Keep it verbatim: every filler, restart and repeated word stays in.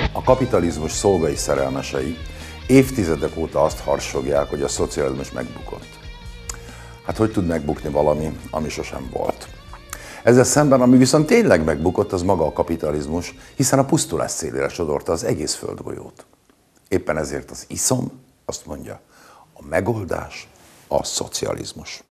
A kapitalizmus szolgai szerelmesei évtizedek óta azt harsogják, hogy a szocializmus megbukott. Hát hogy tud megbukni valami, ami sosem volt? Ezzel szemben, ami viszont tényleg megbukott, az maga a kapitalizmus, hiszen a pusztulás szélére sodorta az egész földgolyót. Éppen ezért az iszom azt mondja, a megoldás a szocializmus.